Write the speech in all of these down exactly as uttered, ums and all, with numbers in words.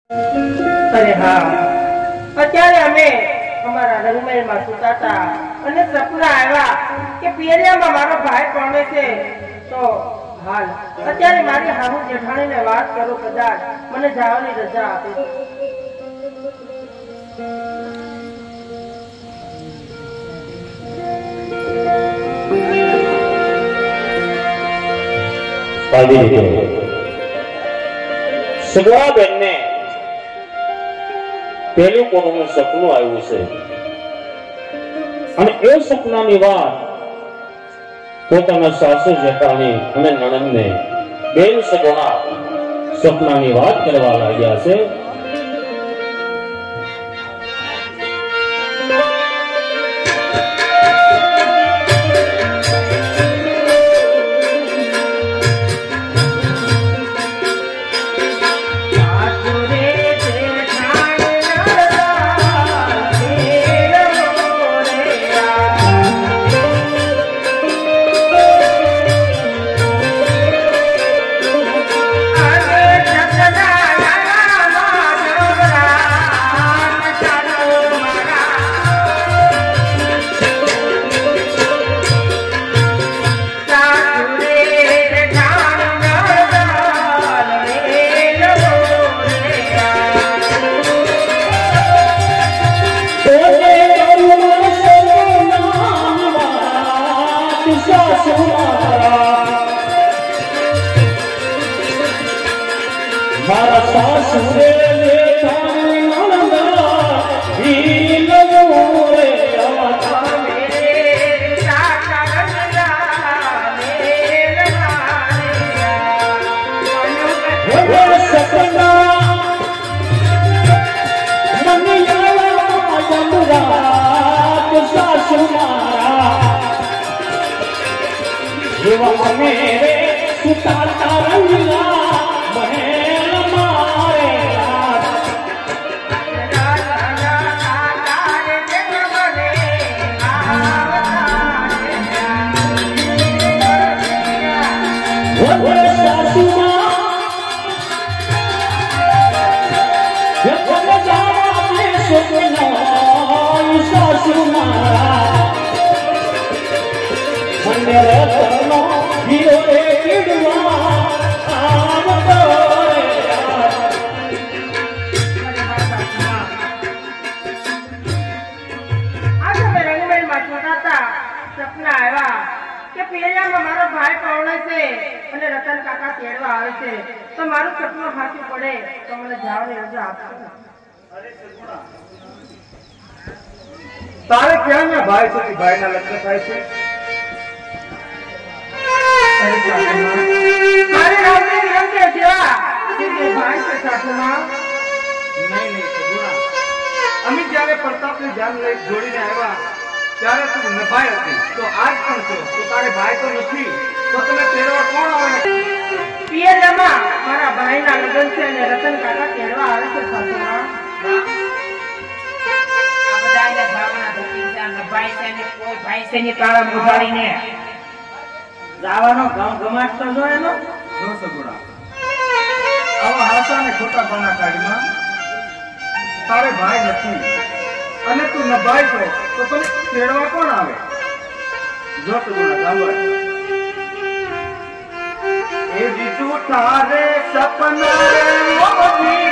अरे हाँ, अत्यारे अमे हमारा रंगमहल में सुता था અને સપના આવ્યા કે પિયરિયામાં મારો ભાઈ પરણે છે તો હાલ અત્યારે મારી હાહુ જેઠાણીને વાત કરો કદાચ મને જવાની રજા આપે આવી રીતે સગવાબેન ને પેલું કોનું સપનું આવ્યું છે અને એ સપનાની વાત પોતાના સાસુ જેઠાણી અને નણંદને બેન સગોણા સપનાની વાત કરવા લાગ્યા છે। मारा सासुरे लेखानी नंदा ही लगो रे आवा मेरे साका रंगला मेरे मारे वो सपना मन यावा जमुरा सासु मारा जीवा मेरे सुताता रंगला સપના આવ્યા કે પિયરિયામાં મારો ભાઈ પરણે છે અને રતન કાકા તેડવા આવે છે તો મારું સપનું સાચું પડે તો મને જવાની રજા આપજો। અરે સગુણા તારે ક્યાં ના ભાઈ છે ભાઈના લગ્ન થાય છે? અરે સાસુમા મારે રામને વિરમ કે જેવા કે ભાઈ છે સાસુમા। નહીં નહીં સગુણા અમે જ્યારે પ્રતાપને ધ્યાન લઈ જોડીને આવ્યા ત્યારે તું નભાઈ હતી તો આજ પણ છો તો તારે ભાઈ તો નથી તો તને તેડવા કોણ આવે? પિયરિયામાં મારા ભાઈના લગ્ન છે અને રતન કાકા તેડવા આવે છે સાસુમા। આ બધાને ભાવના ધરતી છે નભાઈ છે ને કોઈ ભાઈ છે ની તાળા મુઢાડીને જાવાનો ગામ ગમાટ તો જો એનો જો સગુણા આવા હાસા ને ખોટા બના કાઢીમાં તારે ભાઈ નથી અને તું નભાઈ છો તો તને તેડવા કોણ આવે? જો સગુણા સાંભળ એ જીતુ તારે સપના રે મોતી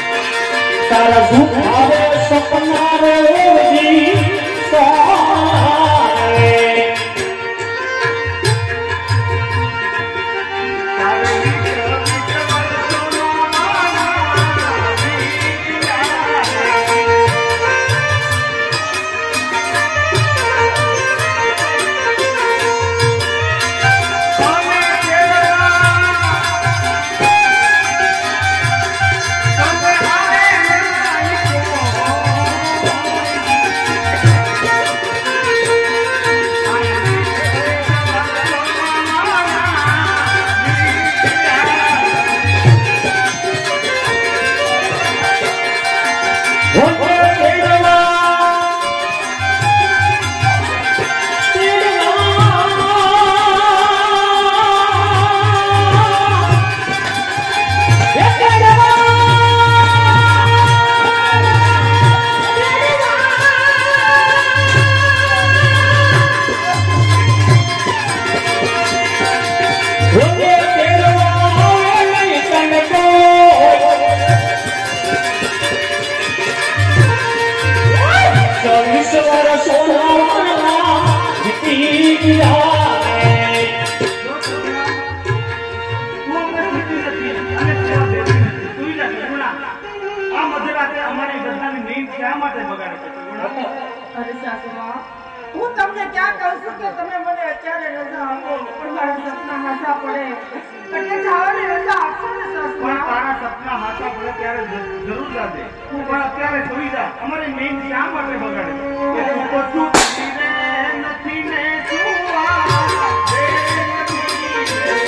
तारा सुख आवे सपना रे जी सा તમને ક્યાં કહું છું કે તમે મને અત્યારે રજા આપો પણ મારા સપના હાચા પડે એટલે જવાની રજા આપશો ને પણ સસરા તારા સપના હાચા પડે ત્યારે જ- જરૂર જાજે તું પણ અત્યારે સુઈ જા અમારી મેઇન શા માટે બગાડે એટલે હું તો છું નથી ને છુઆ રે નથી રે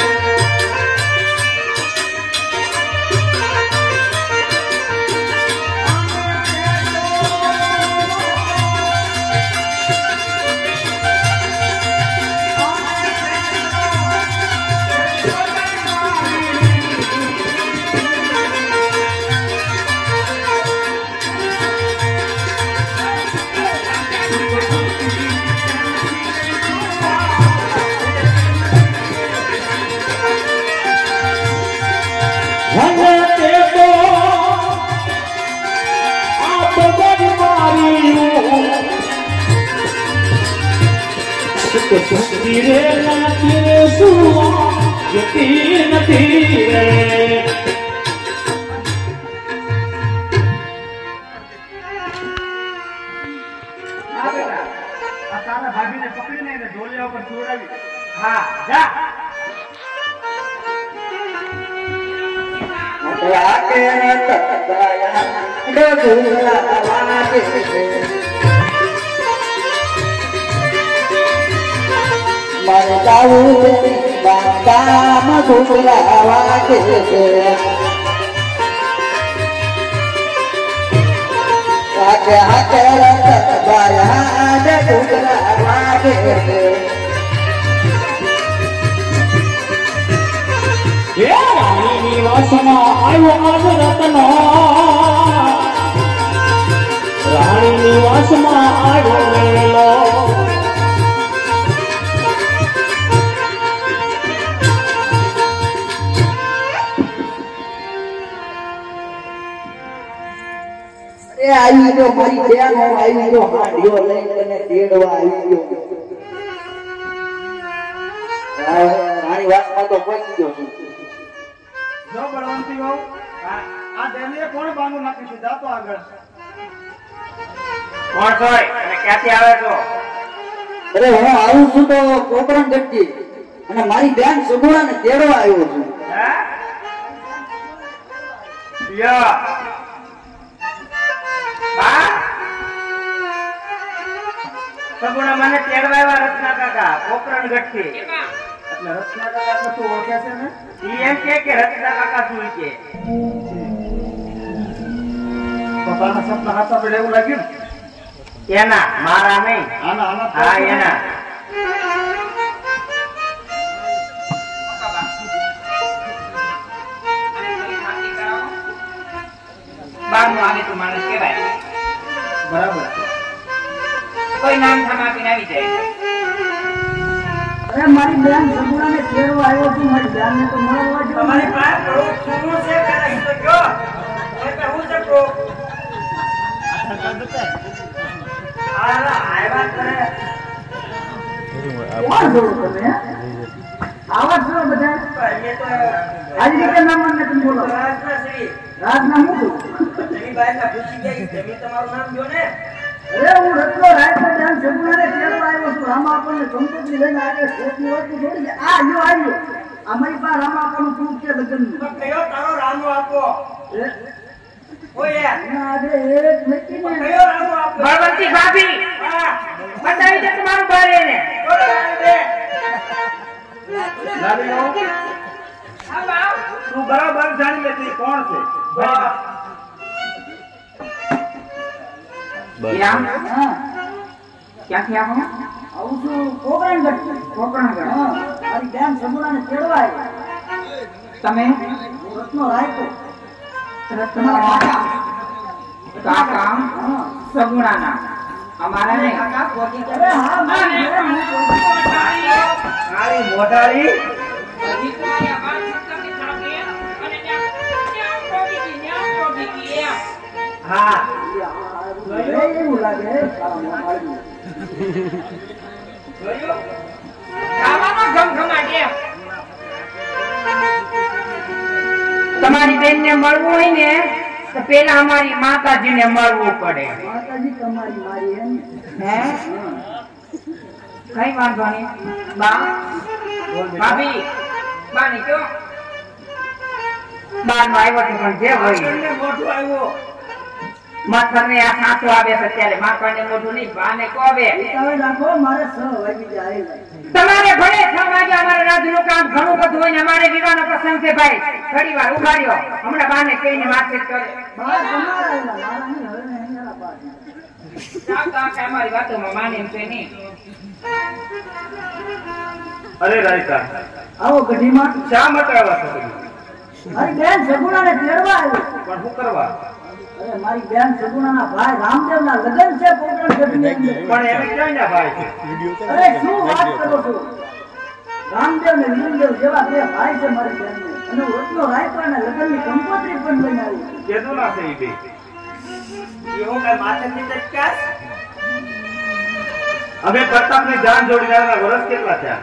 હા બેટા આ તારા ભાભીને પકડીને એને ઢોલિયા ઉપર છોડાવી હા જા મારે જાવું બાંધામ ઘૂઘરા વાગે છે હાકે હાકે રત બાયા ઘૂઘરા વાગે છે હે રાણીની વાસમાં આવ્યો આજ રત્નો રાણીની વાસમાં આવ્યો મેલો એ આવી ગયો મારી બેન આવી ગયો હાંડિયો લઈને તેડવા આવી ગયો રાણી વાસમાં તો પહોંચી ગયો છું જો બળવંતી હોવ આ ડેલીએ કોણ બાંધું નાખી છે જાતો આગળ કોણ સોય અને ક્યાંથી આવે છો અરે હું આવું છું તો કોકરણ ગઢથી અને મારી બેન સુગુણાને તેડવા આવ્યો છું હે યો બા સગુણા મને તેડવા આવ્યા રત્ના કાકા પોકરણ ગઢથી એટલે રચના કાકા તો તું ઓળખે છે ને ઈ એમ કે કે રત્ના કાકા શું કે તો તારા સપના હાચા પડે એવું લાગ્યું ને એના મારા નહીં આના આના હા એના બારનું આવે તો માણસ કહેવાય બરાબર કોઈ નામ ઠામ આપીને આવી જાય અરે મારી બેન સુગુણાને તેડવા આવ્યો છું મારી બેનને તો મળવા જો તમારી પાસે થોડું છૂટું છે પેલા ઈ તો જો એટલે હું શકું આલા આવ્યા કરે કોણ જોડો તમે આવા છો બધા એ તો આજ રીતે નામ મને તમે બોલો રાજના શ્રી રાતના હું છું એની બાયના પૂછી ગઈ તમે તમારું નામ જો ને અરે હું રત્નો રાયતો બેન સુગુણાને તેડવા આવ્યો છું રામા આપણને સંપત્તિ લઈને આવે ખોટી વાત તો થોડી છે. આ જો આવ્યો અમારી પાસે રામા આપણનું પ્રૂફ છે લગ્નનું તો કયો તારો રામો આપો એ ઓય એના આગળ એક મૂકીને કયો રામો આપો બળવંતી ભાભી હા બતાવી દે તમારું બારે ને બોલો દે લાવી લો હા બાપ તું બરાબર જાણી લે કે કોણ છે વાહ યામ હા ક્યાંથી આવો આવું છું કોકરણગઢ કોકરણગઢ હા મારી બેન સુગુણાને તેડવા આવ્યો તમે હું રત્નો રાયતો રત્ના કાકા હા સગુણાના અમારા ને અરે હા મારી બેન હું કાળી મોઢાળી હા એવું લાગે તારા મોઢાળી. તમારી બેન ને મળવું હોય ને તો પેલા અમારી માતાજી ને મળવું પડે માતાજી તમારી મારી એમ હે કઈ વાંધો નહીં બા ભાભી બા ને કયો બાર નો આવ્યો છે પણ જે હોય મોટું આવ્યો માથર ને આ સાચો આવે છે ત્યારે માથર ને મોઢું નહીં બા ને કહો બે તમે રાખો મારે છ વાગી જાય તમારે ભલે છ વાગે અમારે રાજનું કામ ઘણું બધું હોય ને અમારે વિવાહનો પ્રસંગ છે ભાઈ થોડી વાર ઉભાર્યો હમણાં બાને કહીને વાતચીત કરે બા તમારા આવ્યા મારા નહીં હવે ને એના બા સાવ તો આખે અમારી વાતોમાં માને એમ છે નહીં અરે રાયકા આવો ગઢીમાં શા માટે આવ્યા છો તમે? મારી બેન સગુણાને તેડવા આવ્યો પણ શું કરવા? અરે મારી બેન સગુણાના ભાઈ રામદેવના લગ્ન છે પોકરણ ગઢની અંદર. પણ એને ક્યાં ના ભાઈ છે? અરે શું વાત કરો છો રામદેવ ને લીલદેવ જેવા બે ભાઈ છે મારી બેનને અને ઓટલો રાયપાના લગ્નની કંકોત્રી પણ લઈને આવી છે. કેદું ના છે ઈ બે? એવું કઈ માથેથી ચટકાશ અમે પ્રતાપની જાન જોડીને આવ્યા, વર્ષ કેટલા થયા?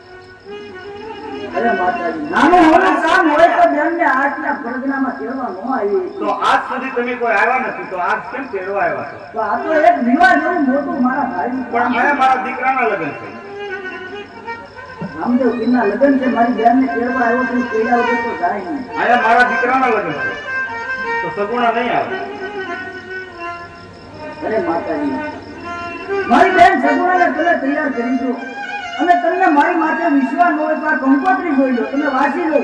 અરે માતાજી નાનું મોટું કામ હોય તો બેનને આટલા પરગનામાં તેડવા ન આવી તો આજ સુધી તમે કોઈ આવ્યા નથી, તો આજ કેમ તેડવા આવ્યા છો? તો આ તો એક વિવાહ જેવું મોટું મારા ભાઈનું પણ અહીંયા મારા દીકરાના લગ્ન છે. રામદેવ પીરના લગ્ન છે મારી બેનને તેડવા આવ્યો છું તેડ્યા વગર તો જાય નહીં. અહીંયા મારા દીકરાના લગ્ન છે, તો સગુણા નહીં આવે. અરે માતાજી મારી બેન સગુણાને તમે તૈયાર કરી દો અને તમને મારી માથે વિશ્વાસ ન હોય તો આ કંકોત્રી જોઈ લો તમે વાંચી લો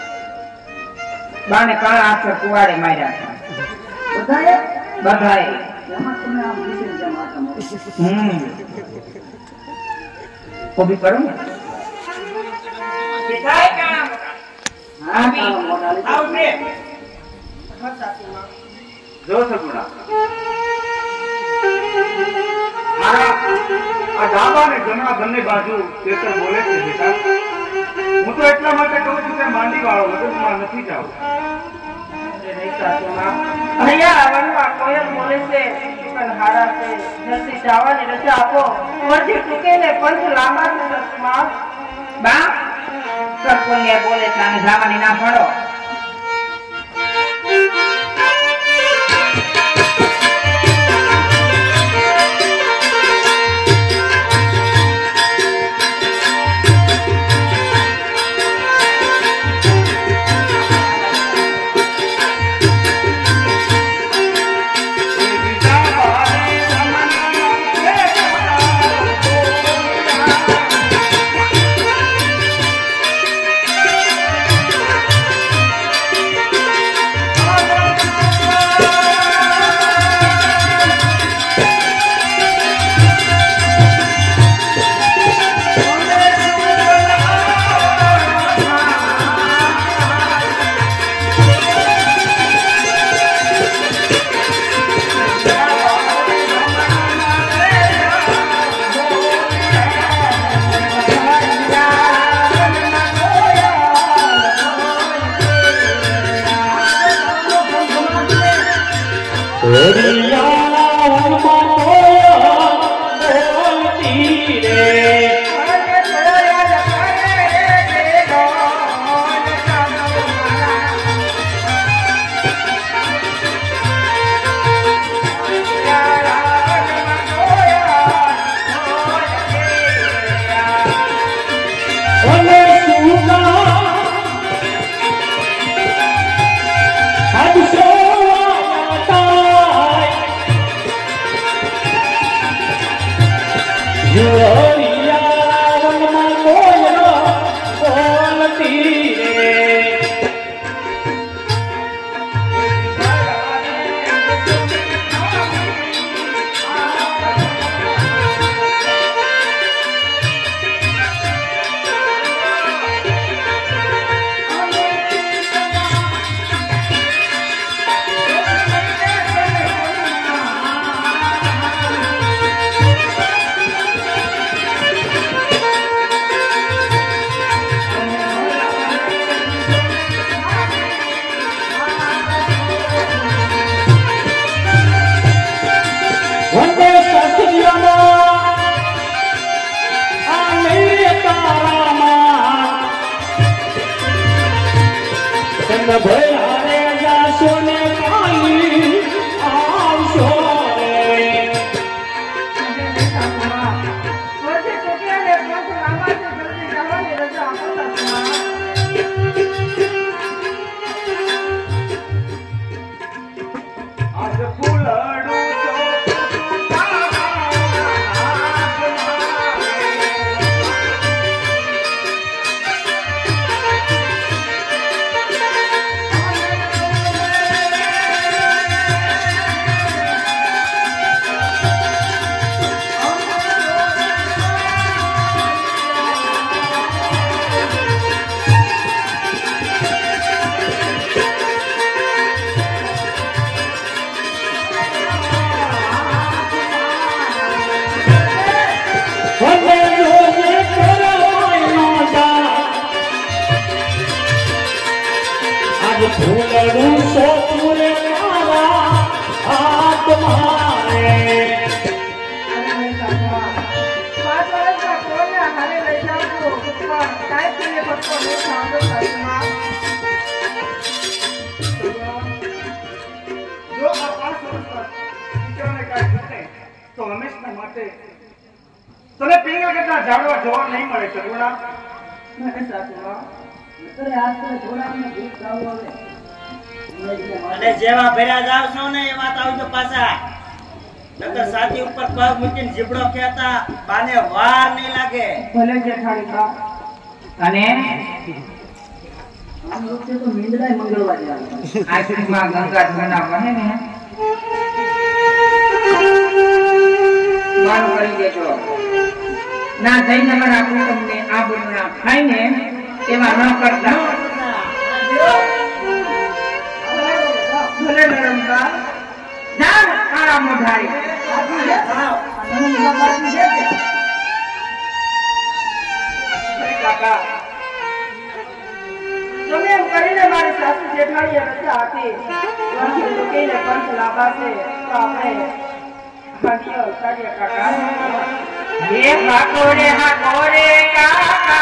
બાને કાળા અક્ષર કુવાડે માર્યા છે બધાએ બધાએ એમાં તમે આમ વિશે જ્યાં માથા મારો હમ કોબી કરો ને કેટલાય કાળા હા કાળા મોઢા લીધા. આવ ને હા સાસુમાં જો સગુણા, મારા આ ડાબા અને જમણા બંને બાજુ કેસર બોલે છે બેટા. હું તો એટલા માટે કહું છું કે માંડી વાળો લગ્નમાં નથી જાવ. નહીં સાસુમાં અહીંયા આવવાનું આ કોયલ બોલે છે પણ હારા છે જલ્દી જવાની રજા આપો વરજી ટૂંકે ને પંચ લાંબા છે સાસુમાં બા સરપંચ બોલે છે અને જવાની ના પાડો ગળું સોતું રે મારા હાથ મારે અને મેં સાસુમાં પાંચ વર્ષના કોને હારે લઈ જાઉં છું પણ કાંઈ પીને પત્તો નહીં સાંભળો સાસુમાં. જો આ પાંચ વર્ષ પર દીકરાને કાંઈ થશે તો હંમેશના માટે તને પિંગલ કરતા ઝાડવા જોવા નહીં મળે સગુણા. અને સાસુમાં નકરે આજ તો જોડાને ગીત ગાવું આવે અને જેવા ભેરા જાવ છો ને એવા તો આવજો પાછા. નકર સાથી ઉપર પગ મૂકીને જીબડો ખેતા બાને વાર નહીં લાગે. ભલે જેઠાણી બા. અને આમ વખતે તો મીંદડાય મંગળવારે આવે આખીમાં ગંગા ધના બને ને માન કરી દેજો. ના જઈને મારા કુટુંબને આ બોલના ખાઈને એવા ન કરતા. ભલે નરમબા. જાઓ આરામ મોઢારી. બાકી છે હા નંદબા બાકી છે કે અરે કાકા તમે એમ કરીને મારી સાસુ જેઠાણીએ રજા આપી વંશ મૂકીને પંથ લાંબા છે તો આપણે ભાગ્ય ઉતારીએ કાકા. હે કાકોરે હાકોરે કાકા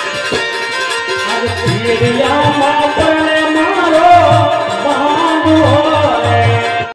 મારો બાંધો